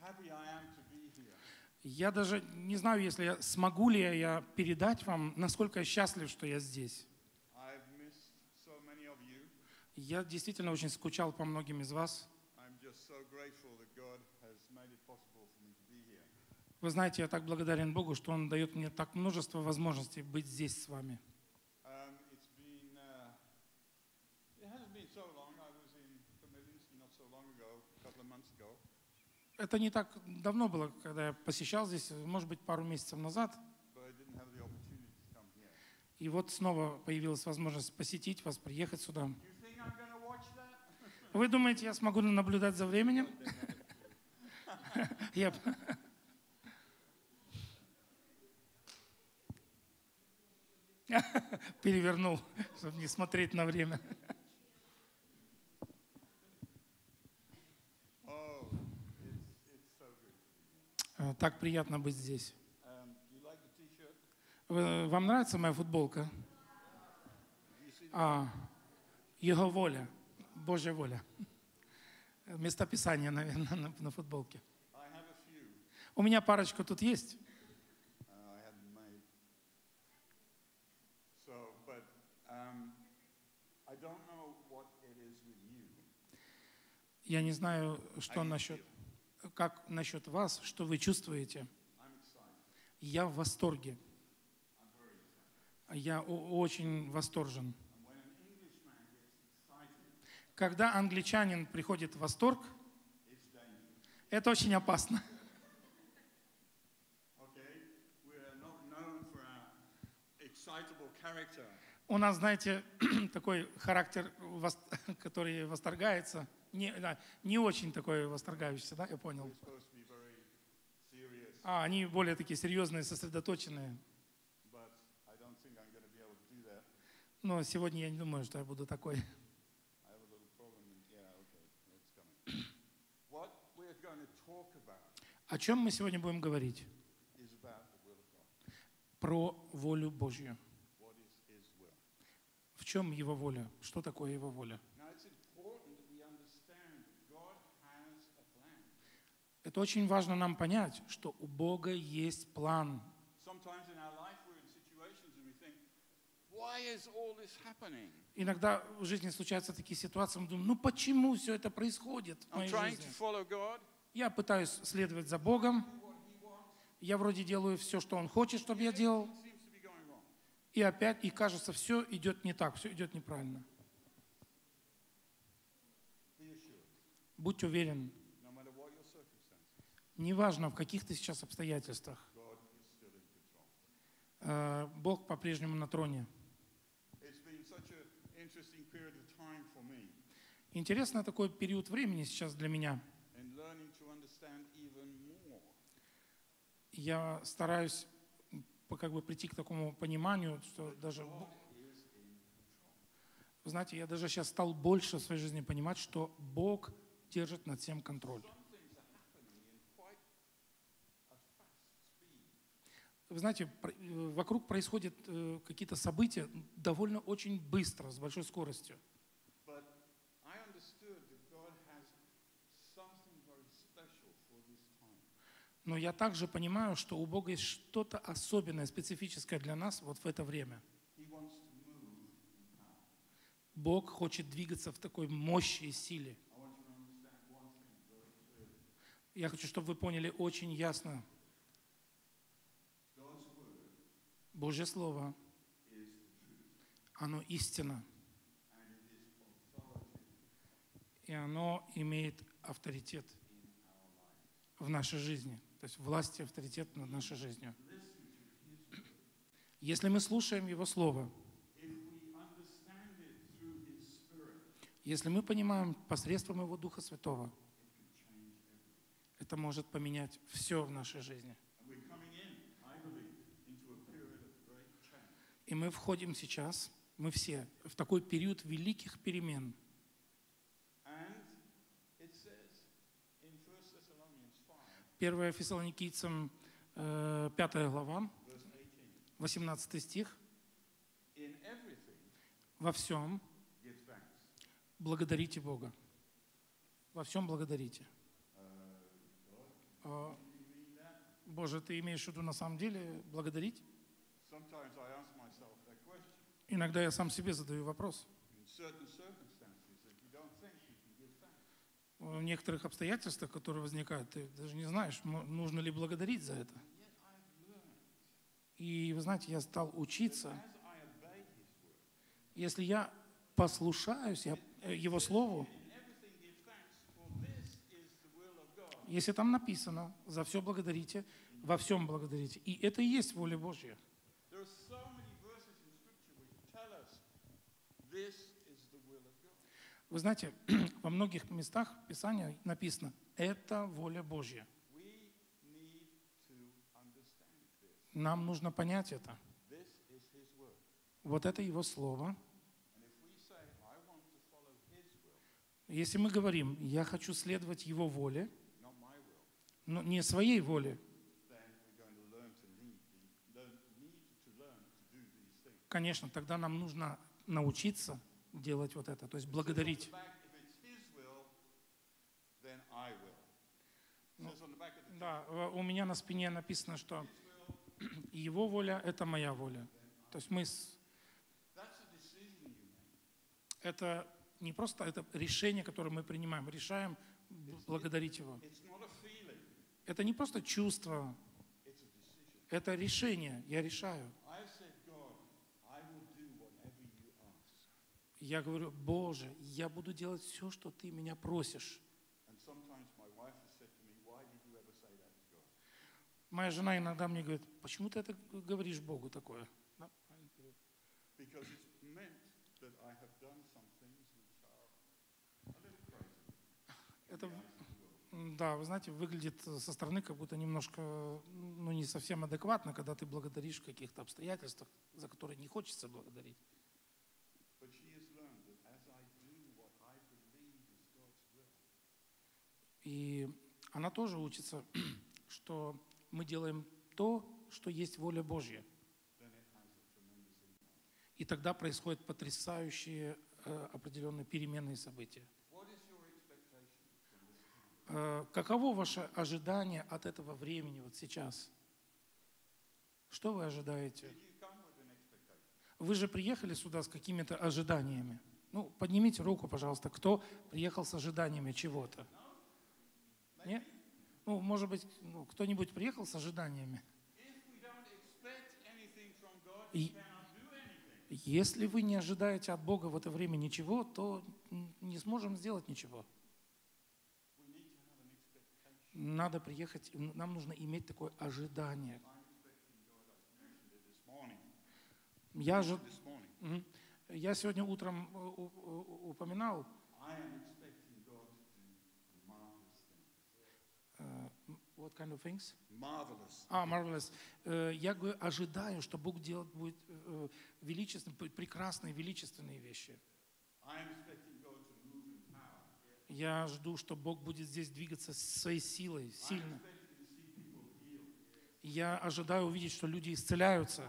Я даже не знаю, если смогу ли я передать вам, насколько я счастлив, что я здесь. Я действительно очень скучал по многим из вас. Вы знаете, я так благодарен Богу, что Он дает мне так множество возможностей быть здесь с вами. Это не так давно было, когда я посещал здесь, может быть, пару месяцев назад. И вот снова появилась возможность посетить вас, приехать сюда. Вы думаете, я смогу наблюдать за временем? Я перевернул, чтобы не смотреть на время. Так приятно быть здесь. Вам нравится моя футболка? Его воля, Божья воля. Местописание, наверное, на футболке. У меня парочка тут есть. Я не знаю, как насчет вас, что вы чувствуете. Я в восторге. Я очень восторжен. Когда англичанин приходит в восторг, это очень опасно. У нас, знаете, такой характер, который восторгается, не очень такой восторгающийся, да, я понял. Они более такие серьезные, сосредоточенные. Но сегодня я не думаю, что я буду такой. О чем мы сегодня будем говорить? Про волю Божью. В чем Его воля? Что такое Его воля? Это очень важно нам понять, что у Бога есть план. Иногда в жизни случаются такие ситуации, мы думаем, почему все это происходит в моей жизни? Я пытаюсь следовать за Богом, я вроде делаю все, что Он хочет, чтобы я делал, и опять, кажется, все идет не так, все идет неправильно. Будь уверен, неважно, в каких ты сейчас обстоятельствах, Бог по-прежнему на троне. Интересный такой период времени сейчас для меня. Я стараюсь прийти к такому пониманию, что даже... Вы знаете, я даже сейчас стал больше в своей жизни понимать, что Бог держит над всем контроль. Вы знаете, вокруг происходят какие-то события довольно очень быстро, с большой скоростью. Но я также понимаю, что у Бога есть что-то особенное, специфическое для нас вот в это время. Бог хочет двигаться в такой мощи и силе. Я хочу, чтобы вы поняли очень ясно. Божье Слово, оно истина. И оно имеет авторитет в нашей жизни. То есть власть и авторитет над нашей жизнью. Если мы слушаем Его Слово, если мы понимаем посредством Его Духа Святого, это может поменять все в нашей жизни. И мы входим сейчас, мы все, в такой период великих перемен. 1 Фессалоникийцам 5 глава, 18 стих. Во всем благодарите Бога. Во всем благодарите. Боже, ты имеешь в виду на самом деле благодарить? Иногда я сам себе задаю вопрос. В некоторых обстоятельствах, которые возникают, ты даже не знаешь, нужно ли благодарить за это. И вы знаете, я стал учиться, если я послушаюсь Его Слову, если там написано, за все благодарите, во всем благодарите, и это и есть воля Божья. Вы знаете, во многих местах Писания написано, это воля Божья. Нам нужно понять это. Вот это Его Слово. Если мы говорим, я хочу следовать Его воле, но не своей воле, конечно, тогда нам нужно научиться делать вот это, то есть благодарить. Да, у меня на спине написано, что Его воля – это моя воля. То есть это не просто это решение, которое мы принимаем, решаем благодарить Его. Это не просто чувство, это решение, я решаю. Я говорю, Боже, я буду делать все, что Ты меня просишь. Моя жена иногда мне говорит, почему ты это говоришь Богу такое? Это, да, вы знаете, выглядит со стороны как будто немножко, ну, не совсем адекватно, когда ты благодаришь в каких-то обстоятельствах, за которые не хочется благодарить. И она тоже учится, что мы делаем то, что есть воля Божья. И тогда происходят потрясающие определенные переменные события. Каково ваше ожидание от этого времени вот сейчас? Что вы ожидаете? Вы же приехали сюда с какими-то ожиданиями. Ну, поднимите руку, пожалуйста, кто приехал с ожиданиями чего-то. Нет? Ну, может быть, кто-нибудь приехал с ожиданиями? И если вы не ожидаете от Бога в это время ничего, то не сможем сделать ничего. Надо приехать, нам нужно иметь такое ожидание. Я сегодня утром упоминал, what kind of things? Marvelous. Marvelous. Я ожидаю, что Бог делает будет величественные, прекрасные, величественные вещи. Я жду, что Бог будет здесь двигаться своей силой, сильно. Я ожидаю увидеть, что люди исцеляются.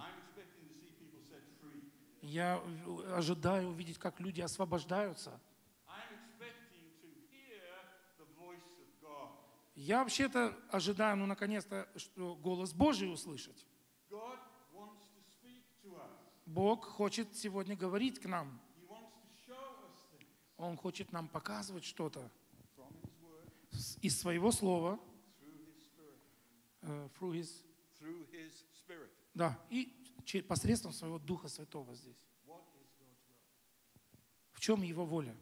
Я ожидаю увидеть, как люди освобождаются. Я вообще-то ожидаю, наконец-то, что голос Божий услышать. Бог хочет сегодня говорить к нам. Он хочет нам показывать что-то из своего слова. Да, и посредством своего Духа Святого здесь. В чем Его воля?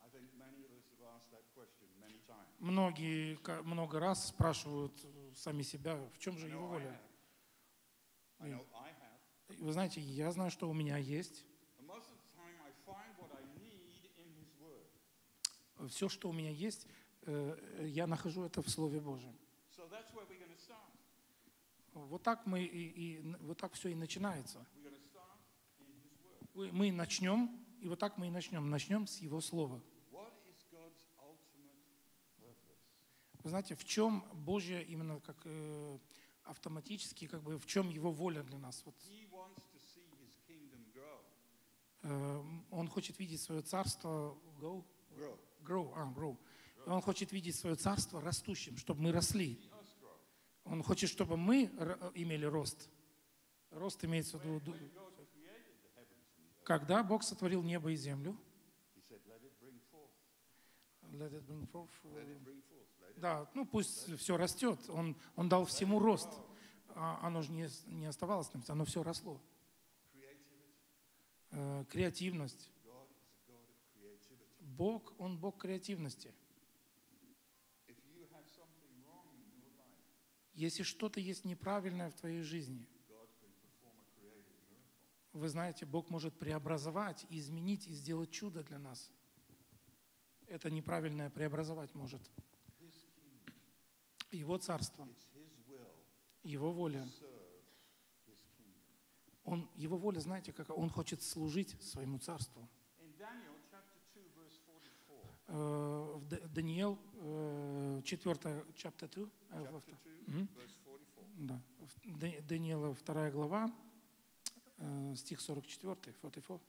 Многие много раз спрашивают сами себя, в чем же Его воля. Вы знаете, я знаю, что у меня есть. Все, что у меня есть, я нахожу это в Слове Божьем. Вот так вот так все и начинается. Мы начнем, и вот так мы и начнем. Начнем с Его Слова. Вы знаете, в чем Божья именно как автоматически, как бы в чем Его воля для нас? Вот. Он хочет видеть свое царство grow. Он хочет видеть свое царство растущим, чтобы мы росли. Он хочет, чтобы мы имели рост. Рост имеется в виду. Когда Бог сотворил небо и землю, let it bring forth. Да, ну пусть все растет. Он дал всему рост. Оно же не оставалось, оно все росло. Креативность. Бог, Он Бог креативности. Если что-то есть неправильное в твоей жизни, вы знаете, Бог может преобразовать, изменить и сделать чудо для нас. Это неправильное преобразовать может. Его царство, Его воля. Его воля, знаете, как Он хочет служить своему царству. В Даниил, 4, chapter 2, да, Даниила 2 глава, стих 44, 44.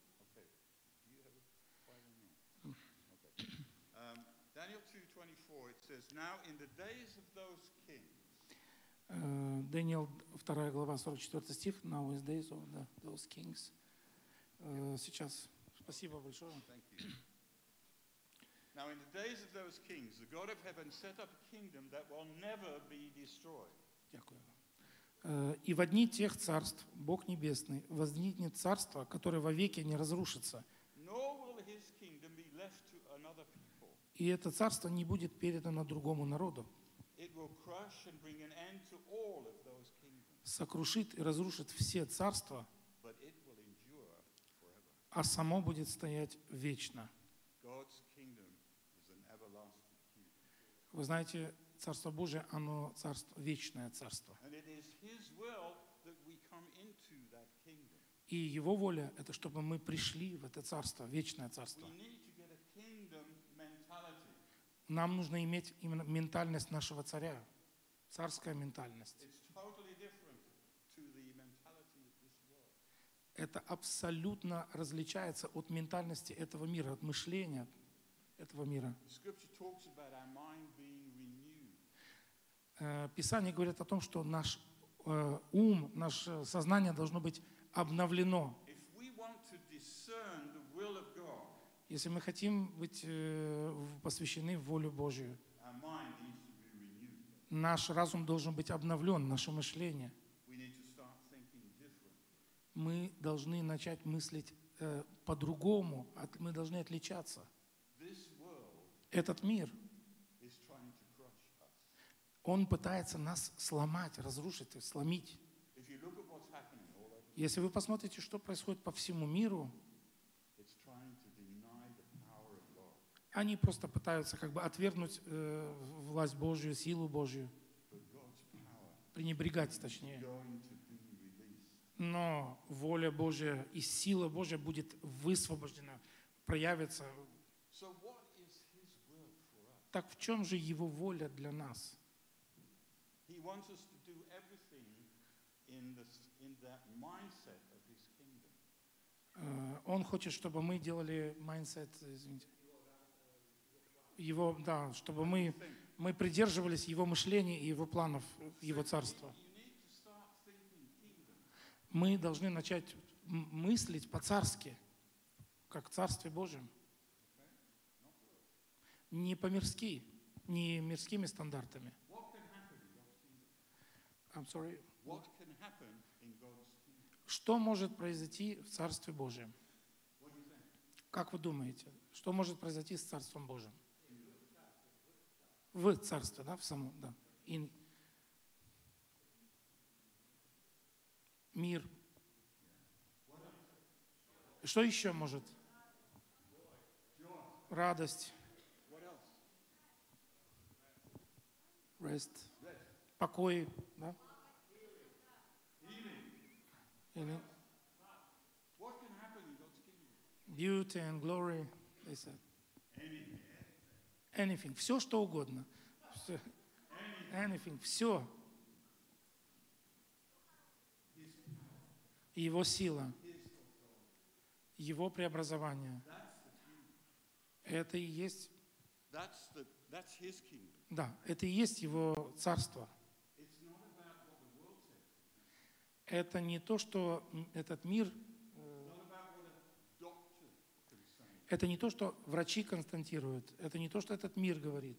Daniel 2:24, it says, now in the days of those kings. Даниил 2 глава, 44 стих, now in the days of those kings. Сейчас, спасибо большое. Thank you. Now in the days of those kings, the God of heaven set up a kingdom that will never be destroyed. Дякую. И в одни тех царств Бог Небесный возникнет царство, которое вовеки не разрушится. И это царство не будет передано другому народу. Сокрушит и разрушит все царства, а само будет стоять вечно. Вы знаете, Царство Божие, оно царство, вечное царство. И Его воля – это чтобы мы пришли в это царство, вечное царство. Нам нужно иметь именно ментальность нашего царя, царская ментальность. Это абсолютно различается от ментальности этого мира, от мышления этого мира. Писание говорит о том, что наш ум, наше сознание должно быть обновлено. Если мы хотим быть посвящены в волю Божию, наш разум должен быть обновлен, наше мышление. Мы должны начать мыслить по-другому, мы должны отличаться. Этот мир, он пытается нас сломать, разрушить, сломить. Если вы посмотрите, что происходит по всему миру, они просто пытаются как бы отвергнуть власть Божью, силу Божью, пренебрегать точнее. Но воля Божья и сила Божья будет высвобождена, проявится. Так в чем же Его воля для нас? Он хочет, чтобы мы делали mindset, извините, Его, да, чтобы мы придерживались Его мышления и Его планов, Его царства. Мы должны начать мыслить по-царски, как в Царстве Божьем. Не по-мирски, не мирскими стандартами. I'm sorry. Что может произойти в Царстве Божьем? Как вы думаете, что может произойти с Царством Божьим? В Царстве, да, в самом, да. Мир. Что еще может? Радость. Rest. Покой, да? Или beauty and glory, they said. Anything. Все, что угодно. Anything. Все. Его сила. Его преобразование. Это и есть. Да, это и есть Его царство. Это не то, что этот мир, это не то, что врачи констатируют, это не то, что этот мир говорит.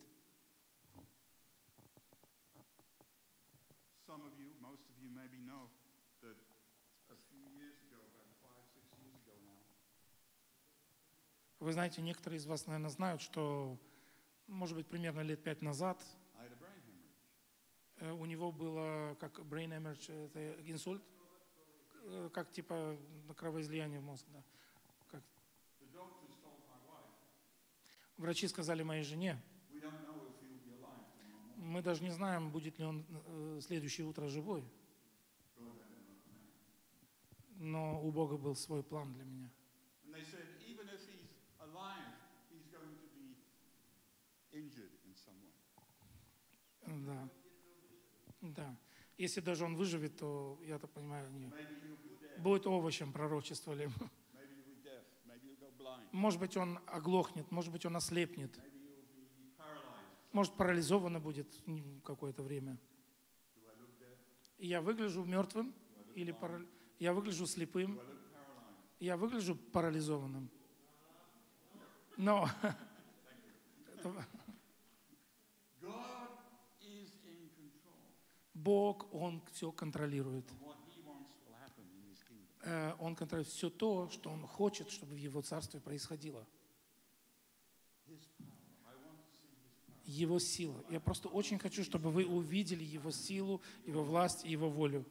Вы знаете, некоторые из вас, наверное, знают, что, может быть, примерно лет 5 назад у него было как brain hemorrhage, это инсульт, как типа кровоизлияние в мозг. Да. Как. Врачи сказали моей жене, мы даже не знаем, будет ли он следующее утро живой. Но у Бога был свой план для меня. Да. Да. Если даже он выживет, то, я так понимаю, нет. Будет овощем, пророчествовали. Может быть, он оглохнет, может быть, он ослепнет. Может, парализованно будет какое-то время. Я выгляжу мертвым, или я выгляжу слепым, я выгляжу парализованным. Но Бог, Он все контролирует. Он контролирует все то, что Он хочет, чтобы в Его Царстве происходило. Его сила. Я просто очень хочу, чтобы вы увидели Его силу, Его власть и Его волю.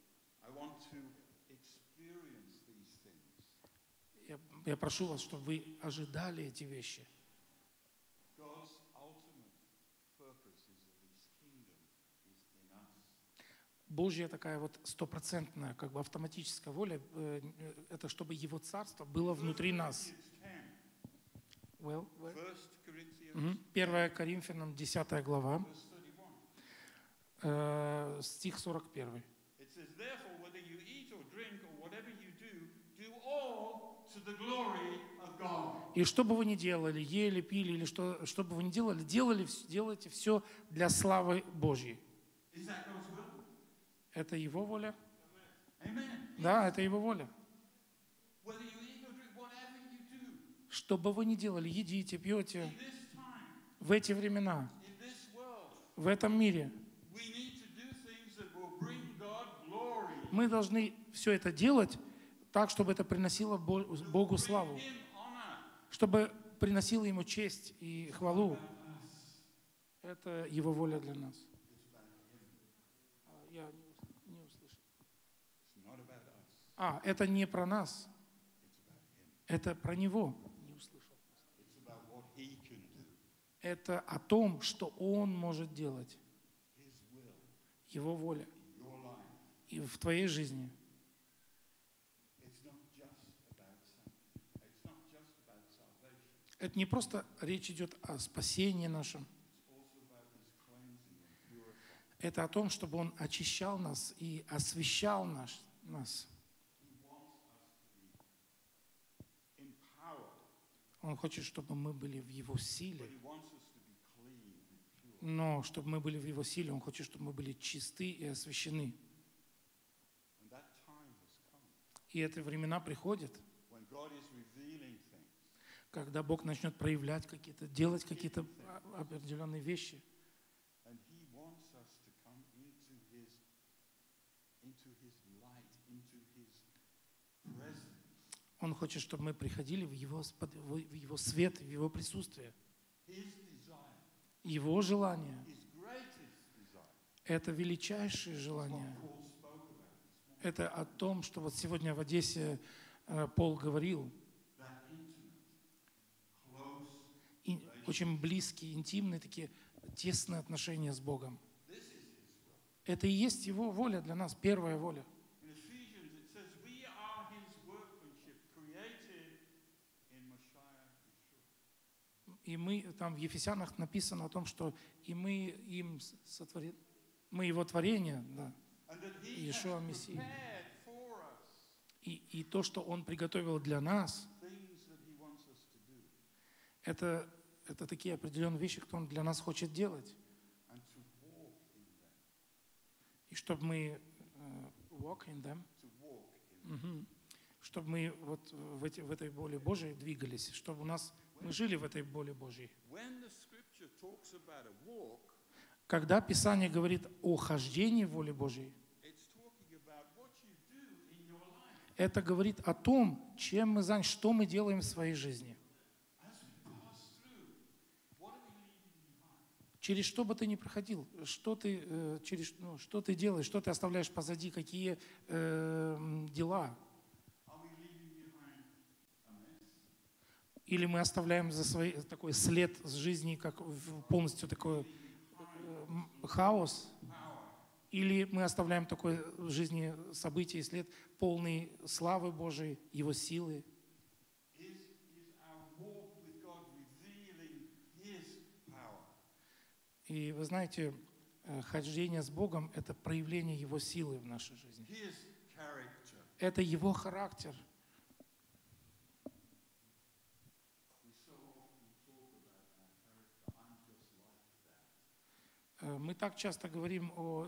Я прошу вас, чтобы вы ожидали эти вещи. Божья такая вот стопроцентная, как бы автоматическая воля, это чтобы Его Царство было внутри нас. 1 Коринфянам, 10 глава, стих 41. И что бы вы ни делали, ели, пили, или что бы вы ни делали, делайте все для славы Божьей. Это Его воля? Да, это Его воля. Что бы вы ни делали, едите, пьете, в эти времена, в этом мире, мы должны все это делать так, чтобы это приносило Богу славу, чтобы приносило Ему честь и хвалу. Это Его воля для нас. Я не услышал. Это не про нас. Это про Него. Не услышал. Это о том, что Он может делать. Его воля. И в твоей жизни. Это не просто речь идет о спасении нашем. Это о том, чтобы Он очищал нас и освящал нас. Он хочет, чтобы мы были в Его силе. Но чтобы мы были в Его силе, Он хочет, чтобы мы были чисты и освящены. И эти времена приходят, когда Бог начнет проявлять какие-то, делать какие-то определенные вещи. Он хочет, чтобы мы приходили в Его свет, в Его присутствие. Его желание – это величайшее желание. Это о том, что вот сегодня в Одессе Пол говорил. Очень близкие, интимные, такие тесные отношения с Богом. Это и есть Его воля для нас, первая воля. И мы, там в Ефесянах написано о том, что и мы им сотворили, мы Его творение, да, Иешуа Мессия. И то, что Он приготовил для нас, это такие определенные вещи, которые Он для нас хочет делать. И чтобы мы walk in them. Чтобы мы вот в этой воле Божией двигались, чтобы мы жили в этой воле Божьей. Когда Писание говорит о хождении в воле Божьей, это говорит о том, чем мы заняты, что мы делаем в своей жизни. Через что бы ты ни проходил, что ты делаешь, что ты оставляешь позади, какие дела. Или мы оставляем за собой такой след с жизни, как полностью такой хаос. Или мы оставляем такой в жизни событий след, полный славы Божией, Его силы. И вы знаете, хождение с Богом – это проявление Его силы в нашей жизни. Это Его характер. Мы так часто говорим о...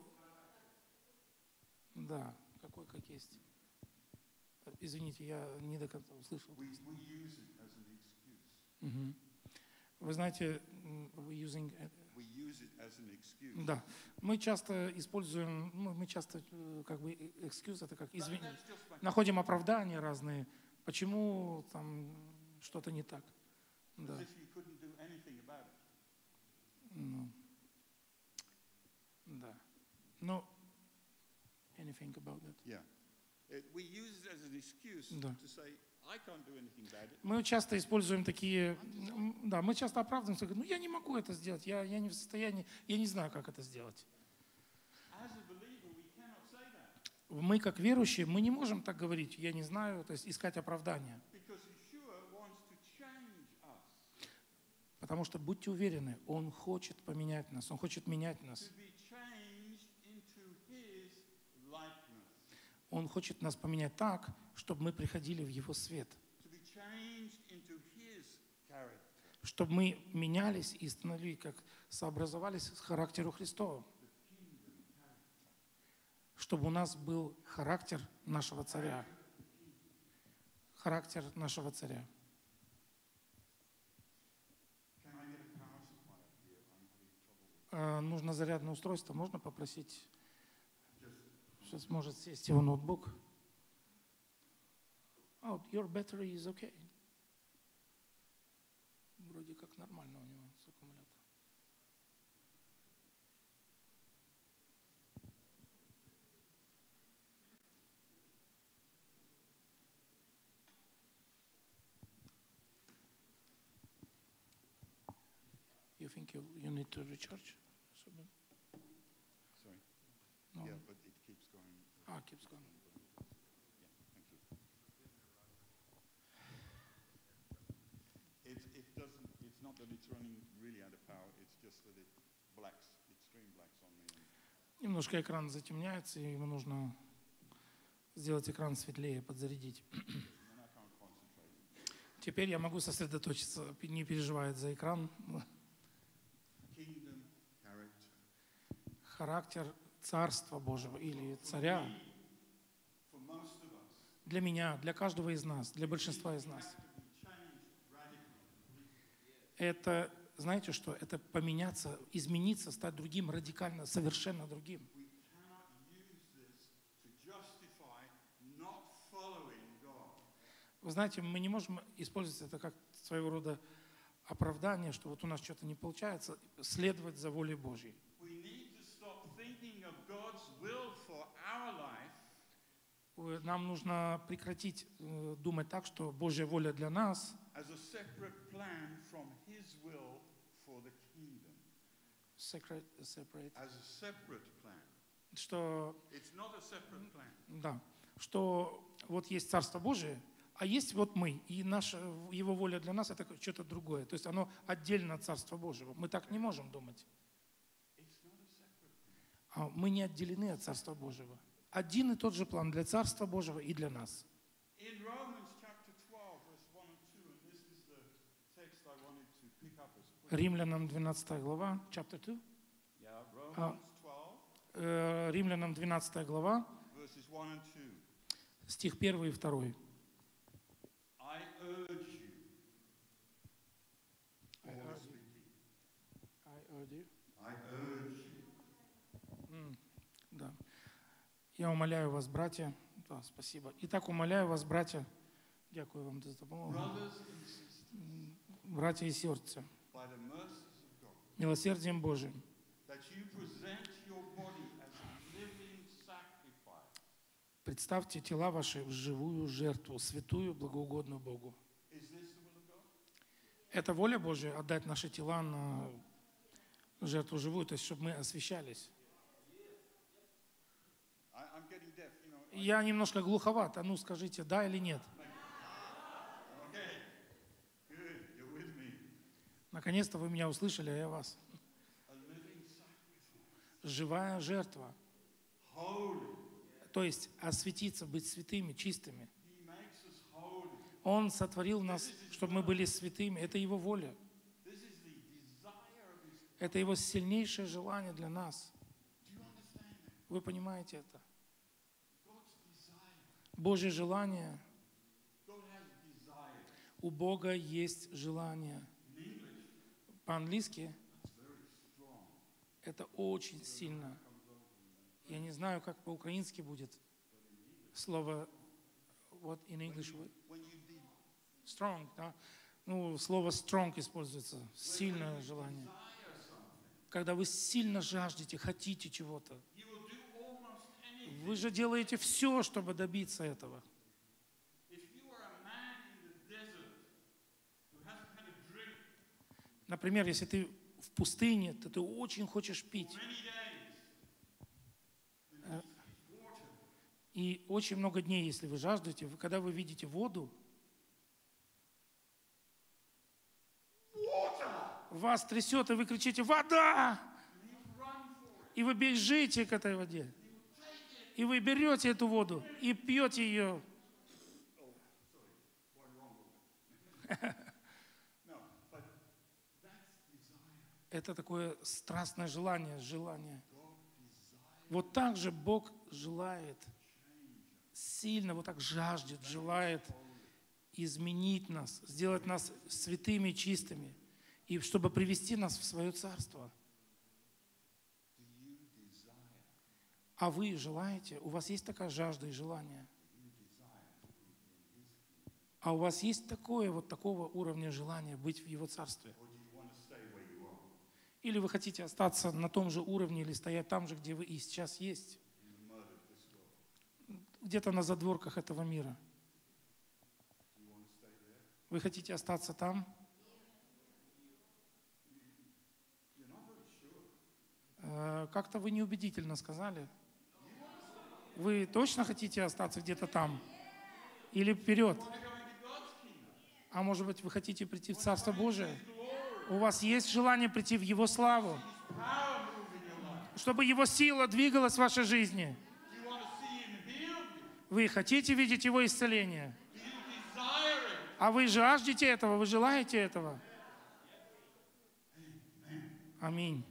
Да, какой как есть. Извините, я не до конца услышал. Вы знаете, да, мы часто используем, как бы excuse, это как извинение. Находим оправдания разные, почему там что-то не так. Да. Да. Но anything about that? Yeah. We use it as an excuse to say, I can't do anything about it. Мы часто используем такие, да, мы часто оправдываемся, говорим, я не могу это сделать, я не в состоянии, я не знаю, как это сделать. Мы, как верующие, мы не можем так говорить, я не знаю, то есть искать оправдания. Потому что, будьте уверены, Он хочет поменять нас, Он хочет менять нас. Он хочет нас поменять так, чтобы мы приходили в Его свет. Чтобы мы менялись и становились, как сообразовались с характером Христовым. Чтобы у нас был характер нашего царя. Характер нашего царя. Нужно зарядное устройство, можно попросить? Сейчас может сесть его ноутбук. Oh, your battery is okay. Вроде как нормально у него с аккумулятором. You think you need to recharge? Sorry. No. Yeah, but it keeps going. It keeps going. Yeah, thank you. It's not that it's running really out of power, it's just that it blacks, extreme blacks on me. Немножко экран затемняется, и ему нужно сделать экран светлее, подзарядить. Теперь я могу сосредоточиться, не переживая за экран. Характер Царства Божьего или Царя для меня, для каждого из нас, для большинства из нас. Это, знаете что, это поменяться, измениться, стать другим, радикально, совершенно другим. Вы знаете, мы не можем использовать это как своего рода оправдание, что вот у нас что-то не получается, следовать за волей Божьей. Нам нужно прекратить думать так, что Божья воля для нас что вот есть Царство Божие, а есть вот мы, и Его воля для нас это что-то другое. То есть оно отдельно от Царства Божьего. Мы так не можем думать. Мы не отделены от Царства Божьего. Один и тот же план для Царства Божьего и для нас. Римлянам 12 глава, chapter 2. Римлянам 12 глава, Стих 1 и 2. Да. Я умоляю вас, братья. Да, спасибо. Итак, умоляю вас, братья. Дякую вам за допомогу. Братья и сестры, милосердием Божиим, представьте тела ваши в живую жертву, святую, благоугодную Богу. Это воля Божия отдать наши тела на жертву живую, то есть чтобы мы освящались. Я немножко глуховат, а ну скажите, да или нет? Наконец-то вы меня услышали, а я вас. Живая жертва. То есть осветиться, быть святыми, чистыми. Он сотворил нас, чтобы мы были святыми. Это Его воля. Это Его сильнейшее желание для нас. Вы понимаете это? Божье желание. У Бога есть желание. По-английски это очень сильно. Я не знаю, как по-украински будет слово what in English strong, да? Ну, слово strong используется. Сильное желание. Когда вы сильно жаждете, хотите чего-то, вы же делаете все, чтобы добиться этого. Например, если ты в пустыне, то ты очень хочешь пить. И очень много дней, если вы жаждете, когда вы видите воду, вас трясет, и вы кричите «Вода!» И вы бежите к этой воде. И вы берете эту воду и пьете ее. Это такое страстное желание. Вот так же Бог желает, сильно вот так жаждет, желает изменить нас, сделать нас святыми, чистыми, и чтобы привести нас в свое царство. А вы желаете? У вас есть такая жажда и желание? А у вас есть такого уровня желания быть в Его царстве? Или вы хотите остаться на том же уровне или стоять там же, где вы и сейчас есть? Где-то на задворках этого мира. Вы хотите остаться там? Как-то вы неубедительно сказали. Вы точно хотите остаться где-то там? Или вперед? А может быть, вы хотите прийти в Царство Божие? У вас есть желание прийти в Его славу? Чтобы Его сила двигалась в вашей жизни? Вы хотите видеть Его исцеление? А вы жаждете этого? Вы желаете этого? Аминь.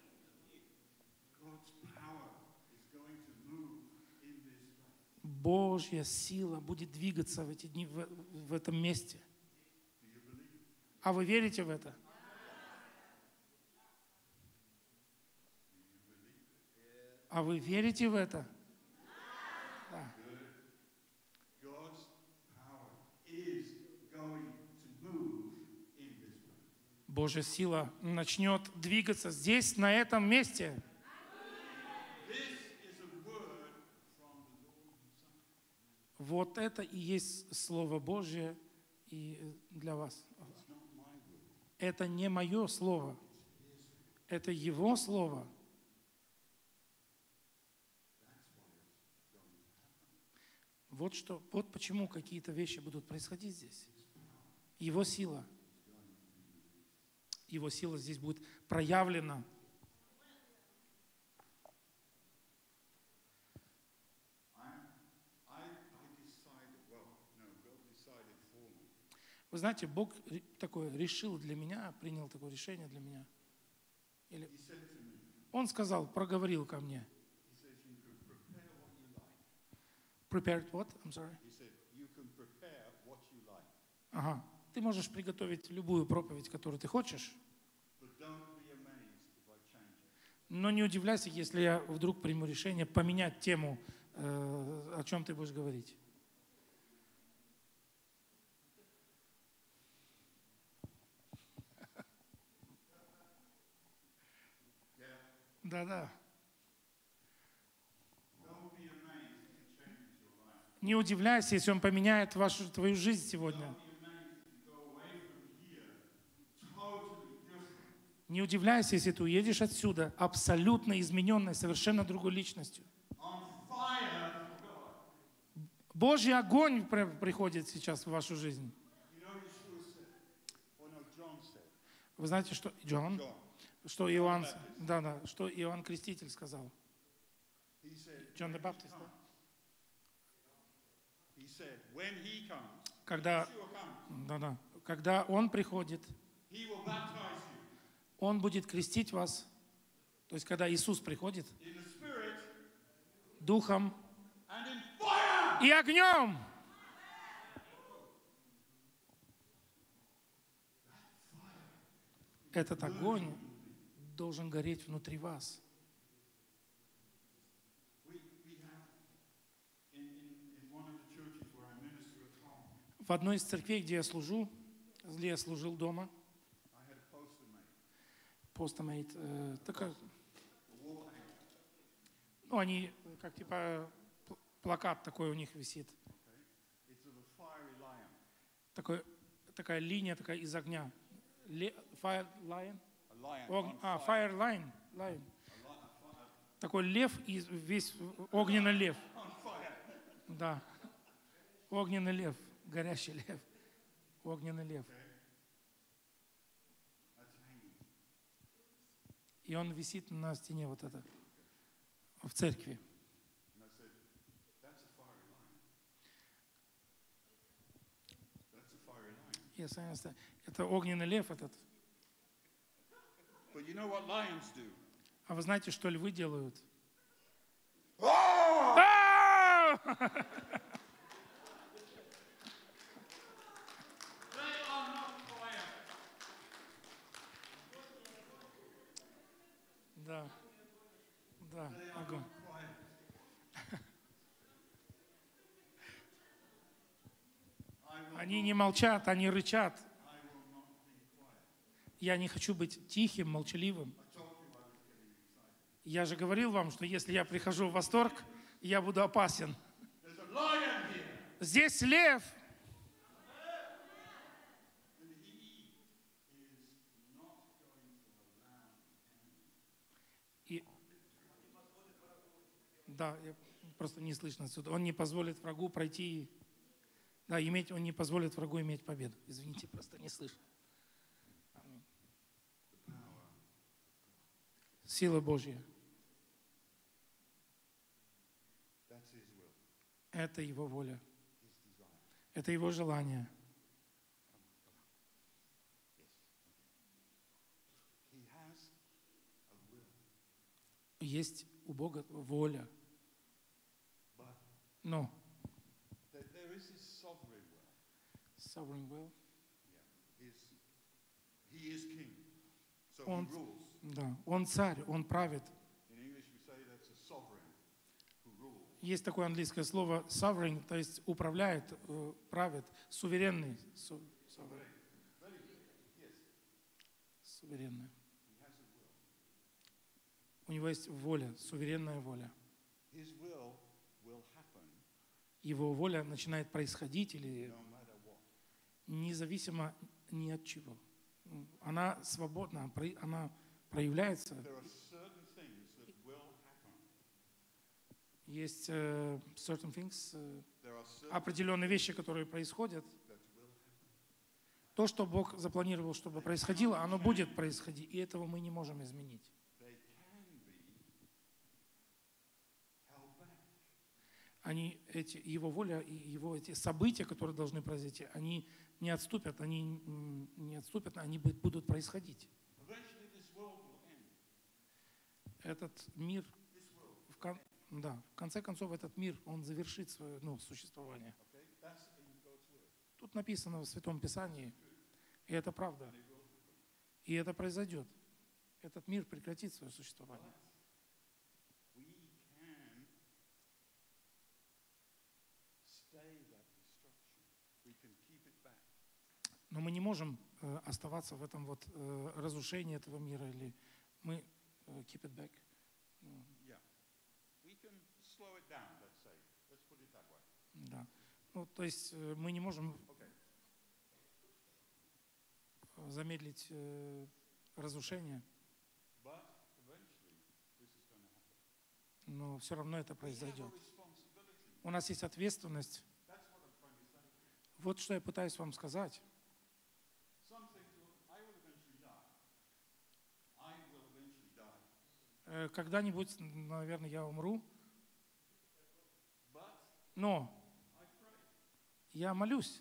Божья сила будет двигаться в эти дни, в этом месте. А вы верите в это? А вы верите в это? Да. Божья сила начнет двигаться здесь, на этом месте. Вот это и есть Слово Божье и для вас. Это не мое слово. Это Его слово. Вот почему какие-то вещи будут происходить здесь. Его сила. Его сила здесь будет проявлена. Вы знаете, Бог такое решил для меня, принял такое решение для меня. Он сказал, проговорил ко мне. Prepared what? I'm sorry. He said, you can prepare what you like. Ага. Ты можешь приготовить любую проповедь, которую ты хочешь, But don't be amazed if I change it. но не удивляйся, если я вдруг приму решение поменять тему, о чем ты будешь говорить. Да-да. Не удивляйся, если он поменяет твою жизнь сегодня. Не удивляйся, если ты уедешь отсюда абсолютно измененной, совершенно другой личностью. Божий огонь приходит сейчас в вашу жизнь. Вы знаете, что что Иоанн, что Иоанн Креститель сказал? John the Baptist, да? Когда он приходит, он будет крестить вас. То есть, когда Иисус приходит, духом и огнем. Этот огонь должен гореть внутри вас. В одной из церквей, где я служил дома, Postmate, такая, ну, они, как типа, плакат такой у них висит. Такая линия такая из огня. Fire line? Fire line. Такой лев, и весь огненный лев. Да. Огненный лев, горящий лев. Огненный лев. И он висит на стене вот это, в церкви. Это огненный лев этот. А вы знаете, что львы делают? Да, огонь. Они не молчат, они рычат. Я не хочу быть тихим, молчаливым. Я же говорил вам, что если я прихожу в восторг, я буду опасен. Здесь лев. Да, просто не слышно отсюда. Он не позволит врагу пройти. Да, он не позволит врагу иметь победу. Извините, просто не слышно. Сила Божья. Это Его воля. Это Его желание. Есть у Бога воля. Но sovereign will. Он царь, он правит. Есть такое английское слово sovereign, то есть управляет, правит, суверенный. Суверенный. У него есть воля, суверенная воля. Его воля начинает происходить или независимо ни от чего. Она свободна, она проявляется. Есть certain things, определенные вещи, которые происходят. То, что Бог запланировал, чтобы происходило, оно будет происходить, и этого мы не можем изменить. Его воля и его эти события, которые должны произойти, они не отступят, они будут происходить. Этот мир, Да, в конце концов этот мир, он завершит свое существование. Тут написано в Святом Писании, и это правда. И это произойдет. Этот мир прекратит свое существование. Но мы не можем оставаться в этом вот разрушении этого мира, или мы keep it back. Да. Ну, то есть мы не можем замедлить разрушение, но все равно это произойдет. У нас есть ответственность. Вот что я пытаюсь вам сказать. Когда-нибудь, наверное, я умру, но я молюсь.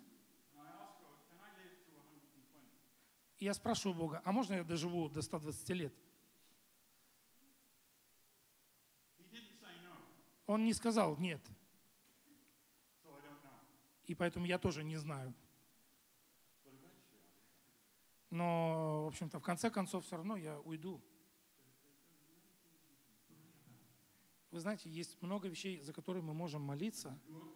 И я спрашиваю Бога, а можно я доживу до 120 лет? Он не сказал нет. И поэтому я тоже не знаю. Но, в общем-то, в конце концов, все равно я уйду. Вы знаете, есть много вещей, за которые мы можем молиться.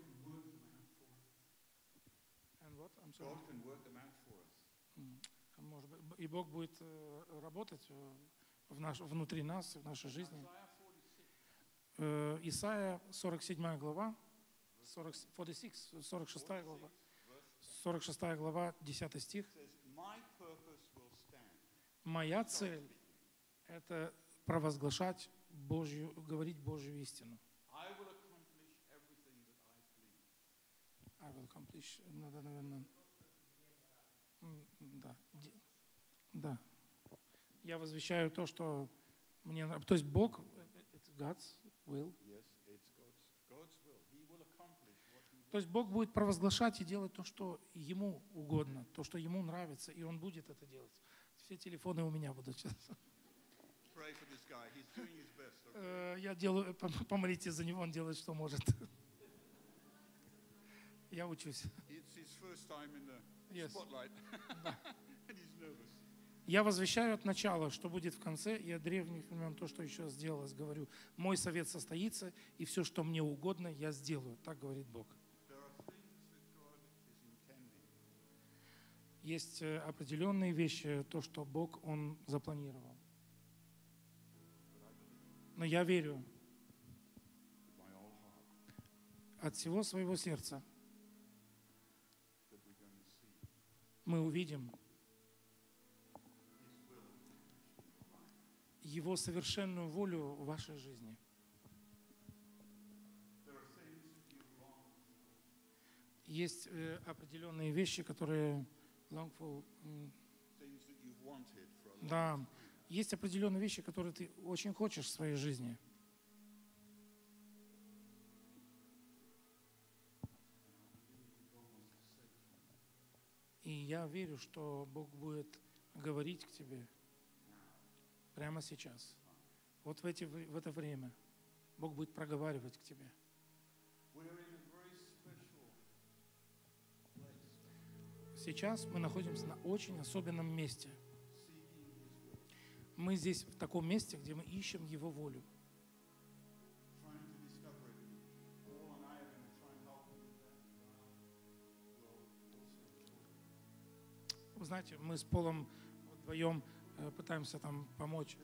Может быть, и Бог будет работать внутри нас, в нашей жизни. Исайя, 47 глава, 46 глава, 46 глава, 10 стих. Моя цель – это провозглашать Божью, говорить Божью истину. I will accomplish, надо, наверное, да. Я возвещаю то, что мне нравится. То есть Бог, it's God's will. То есть Бог будет провозглашать и делать то, что Ему угодно, то, что Ему нравится, и Он будет это делать. Все телефоны у меня будут сейчас. Я делаю, помолитесь за него, он делает, что может. Я учусь. Yes. Да. Я возвещаю от начала, что будет в конце, и от древних времен то, что еще сделалось, говорю. Мой совет состоится, и все, что мне угодно, я сделаю. Так говорит Бог. Есть определенные вещи, то, что Бог, Он запланировал. Но я верю от всего своего сердца, мы увидим Его совершенную волю в вашей жизни. Есть определенные вещи, которые да, есть определенные вещи, которые ты очень хочешь в своей жизни. И я верю, что Бог будет говорить к тебе прямо сейчас. Вот в это время Бог будет проговаривать к тебе. Сейчас мы находимся на очень особенном месте. Мы здесь в таком месте, где мы ищем Его волю. Вы знаете, мы с Полом вдвоем пытаемся там помочь.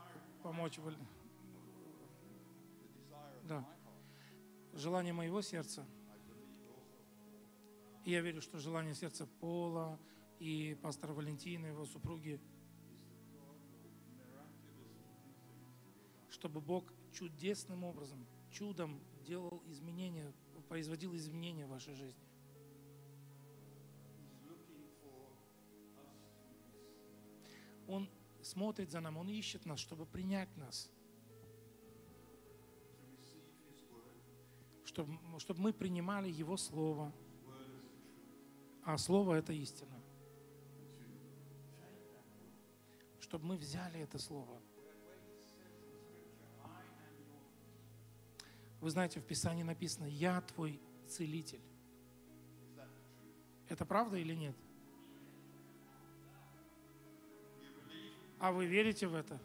Да. Желание моего сердца. И я верю, что желание сердца Пола и пастора Валентина, его супруги, чтобы Бог чудесным образом, чудом делал изменения, производил изменения в вашей жизни. Он смотрит за нами, Он ищет нас, чтобы принять нас. Чтобы мы принимали Его Слово. А Слово – это истина. Чтобы мы взяли это Слово. Вы знаете, в Писании написано: «Я твой целитель». Это правда или нет? А вы верите в это?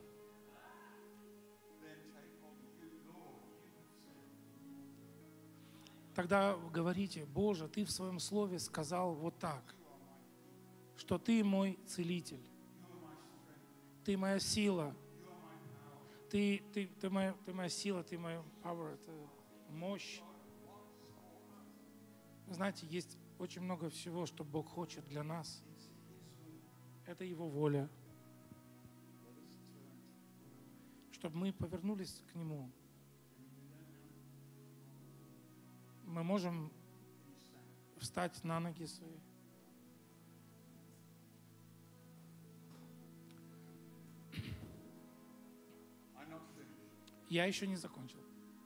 Тогда говорите: Боже, Ты в Своем Слове сказал вот так, что Ты мой целитель, Ты моя сила, Ты моя сила, Ты моя power, это мощь. Знаете, есть очень много всего, что Бог хочет для нас. Это Его воля. Чтобы мы повернулись к Нему. Мы можем встать на ноги свои. Я еще не закончил.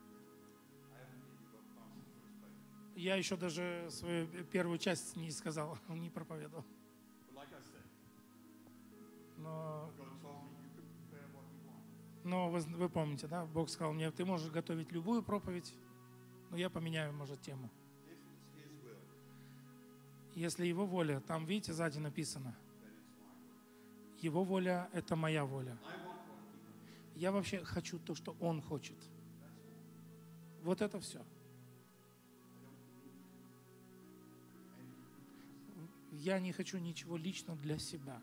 Я еще даже свою первую часть не сказал, не проповедовал. Но вы помните, да? Бог сказал мне: ты можешь готовить любую проповедь, но я поменяю, может, тему. Если Его воля, там, видите, сзади написано: Его воля — это моя воля. Я вообще хочу то, что Он хочет. Вот это все. Я не хочу ничего лично для себя.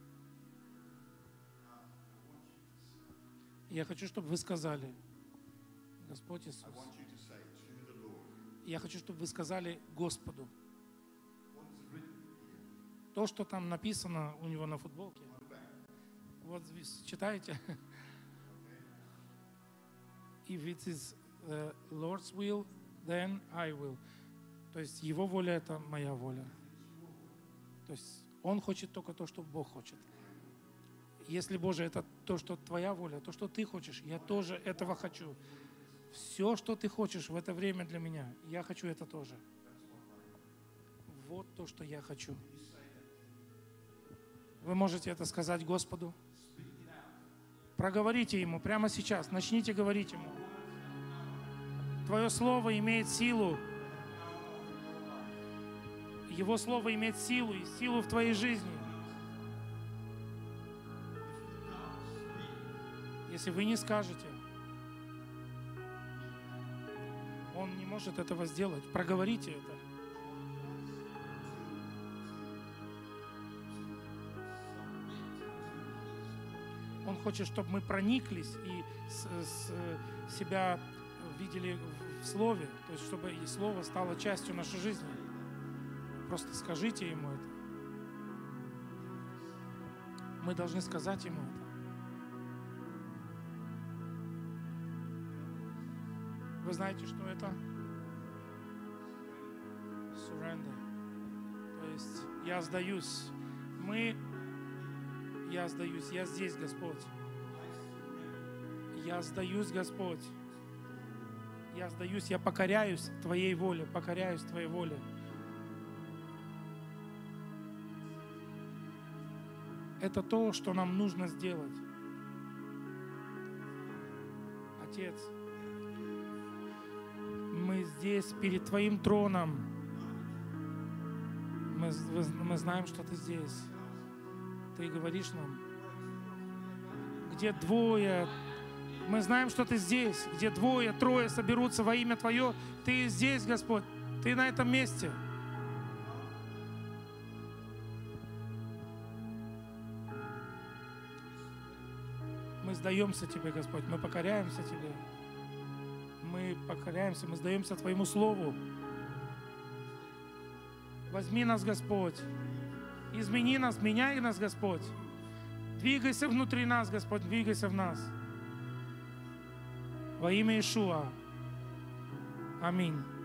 Я хочу, чтобы вы сказали: Господь Иисус. Я хочу, чтобы вы сказали Господу то, что там написано у него на футболке. Вот читаете? If it is the Lord's will, then I will. То есть Его воля — это моя воля. То есть Он хочет только то, что Бог хочет. Если, Боже, это то, что Твоя воля, то, что Ты хочешь, я тоже этого хочу. Все, что Ты хочешь в это время для меня, я хочу это тоже. Вот то, что я хочу. Вы можете это сказать Господу? Проговорите Ему прямо сейчас. Начните говорить Ему. Твое Слово имеет силу. Его Слово имеет силу и силу в твоей жизни. Если вы не скажете, Он не может этого сделать. Проговорите это. Он хочет, чтобы мы прониклись и себя видели в Слове, то есть чтобы и Слово стало частью нашей жизни. Просто скажите Ему это. Мы должны сказать Ему это. Вы знаете, что это? Surrender. То есть я сдаюсь. Я сдаюсь. Я здесь, Господь. Я сдаюсь, Господь. Я сдаюсь. Я покоряюсь Твоей воле. Покоряюсь Твоей воле. Это то, что нам нужно сделать. Отец, мы здесь перед Твоим троном. Мы знаем, что Ты здесь. Ты говоришь нам, где двое, мы знаем, что Ты здесь, где двое, трое соберутся во имя Твое, Ты здесь, Господь, Ты на этом месте. Мы сдаемся Тебе, Господь, мы покоряемся Тебе. Мы покоряемся, мы сдаемся Твоему Слову. Возьми нас, Господь. Измени нас, меняй нас, Господь. Двигайся внутри нас, Господь, двигайся в нас. Во имя Иешуа. Аминь.